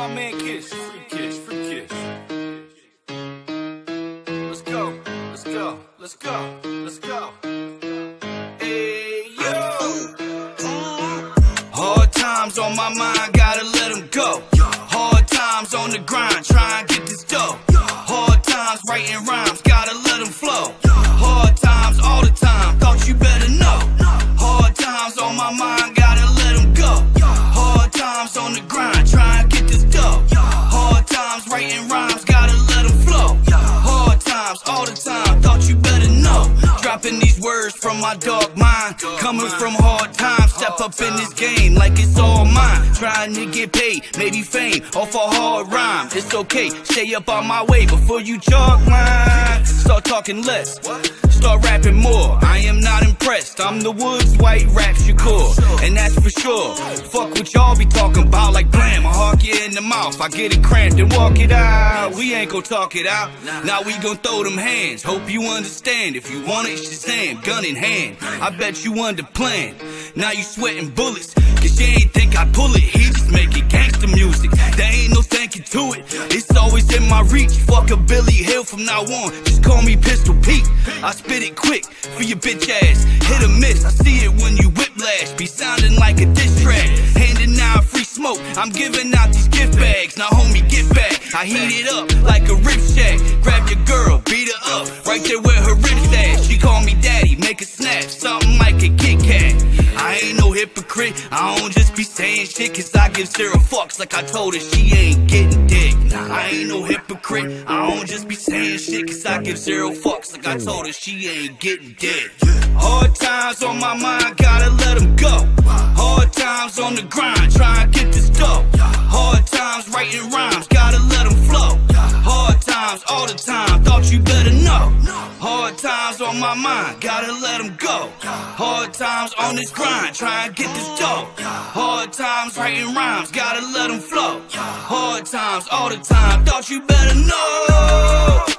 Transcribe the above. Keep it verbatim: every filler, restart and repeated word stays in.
man Kish, free Kish, free Kish. Let's go, let's go, let's go, let's go. Hey, yo. Hard times on my mind, gotta let them go. Hard times on the grind, try and get this dough. Hard times writing rhymes, gotta let them flow. Hard times all the time, thought you better know. Hard times on my mind, gotta let them go. Hard times on the grind, try and get this dough. Hard times writing rhymes, gotta let them flow. Hard times all the time, thought you better know. Dropping these words from my dog mind, coming from hard times, step up in this game like it's all mine. Trying to get paid, maybe fame, off a hard rhyme. It's okay, stay up on my way before you chalk mine. Start talking less, start rapping more. I am not impressed, I'm the Woods White Rap Shakur, and that's for sure. Fuck what y'all be talking about like blam, I hawk you in the mouth, I get it cramped and walk it out. We ain't gon' talk it out, now we gon' throw them hands. Hope you understand, if you want it, Shazam, gun in hand. I bet you under plan, now you sweating bullets, cause you ain't think I pull it. He just making gangster music, there ain't no thanking to it. It's always in my reach, fuck a Billy Hill from now on, just call me Pistol Pete. I spit it quick for your bitch ass, hit or miss, I see it when you whiplash. Be sounding like a diss track, handing out free smoke, I'm giving out these gift bags. Now homie, get back, I heat it up like a rip shack. Grab your girl, beat her up, right there where her ribs at. She call me daddy, make a snap, something like a Kit Kat. I ain't no hypocrite, I don't just be saying shit cause I give zero fucks like I told her she ain't getting dick. Nah, I ain't no hypocrite, I don't just be saying shit cause I give zero fucks like I told her she ain't getting dick. Hard times on my mind, gotta let them go. Hard times on the grind, try and get this dough. Hard times writing rhymes, gotta let them flow. Hard times all the time, thought you better know. Hard times on my mind, gotta let them go. Hard times on this grind, try and get this dough. Hard times writing rhymes, gotta let them flow. Hard times all the time, thought you better know.